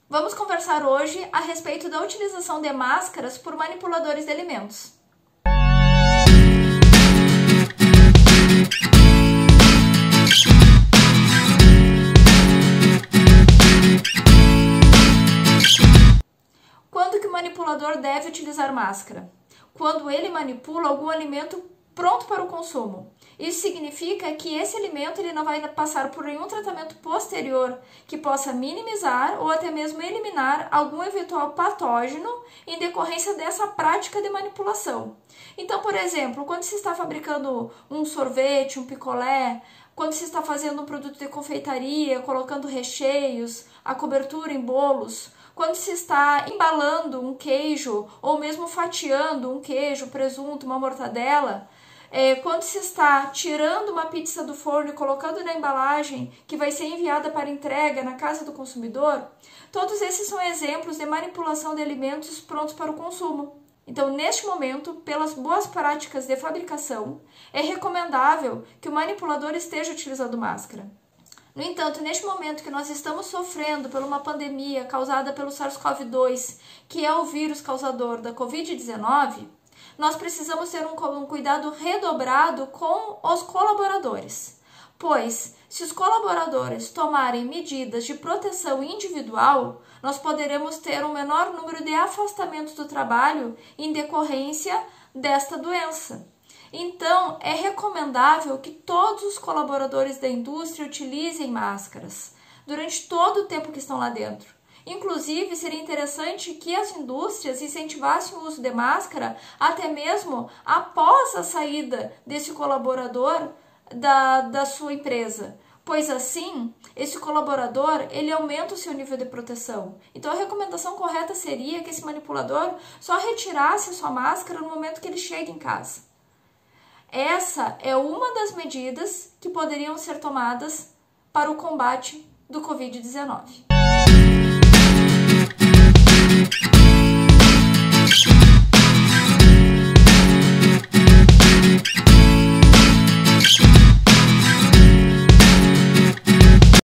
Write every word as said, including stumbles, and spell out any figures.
Vamos conversar hoje a respeito da utilização de máscaras por manipuladores de alimentos. Quando que o manipulador deve utilizar máscara? Quando ele manipula algum alimento pronto para o consumo. Isso significa que esse alimento ele não vai passar por nenhum tratamento posterior que possa minimizar ou até mesmo eliminar algum eventual patógeno em decorrência dessa prática de manipulação. Então, por exemplo, quando se está fabricando um sorvete, um picolé, quando se está fazendo um produto de confeitaria, colocando recheios, a cobertura em bolos, quando se está embalando um queijo ou mesmo fatiando um queijo, presunto, uma mortadela, é, quando se está tirando uma pizza do forno e colocando na embalagem que vai ser enviada para entrega na casa do consumidor, todos esses são exemplos de manipulação de alimentos prontos para o consumo. Então, neste momento, pelas boas práticas de fabricação, é recomendável que o manipulador esteja utilizando máscara. No entanto, neste momento que nós estamos sofrendo por uma pandemia causada pelo SARS-CoV dois, que é o vírus causador da covid dezenove, nós precisamos ter um, um cuidado redobrado com os colaboradores. Pois, se os colaboradores tomarem medidas de proteção individual, nós poderemos ter um menor número de afastamentos do trabalho em decorrência desta doença. Então, é recomendável que todos os colaboradores da indústria utilizem máscaras durante todo o tempo que estão lá dentro. Inclusive, seria interessante que as indústrias incentivassem o uso de máscara até mesmo após a saída desse colaborador da, da sua empresa, pois assim, esse colaborador ele aumenta o seu nível de proteção. Então, a recomendação correta seria que esse manipulador só retirasse a sua máscara no momento que ele chega em casa. Essa é uma das medidas que poderiam ser tomadas para o combate do covid dezenove.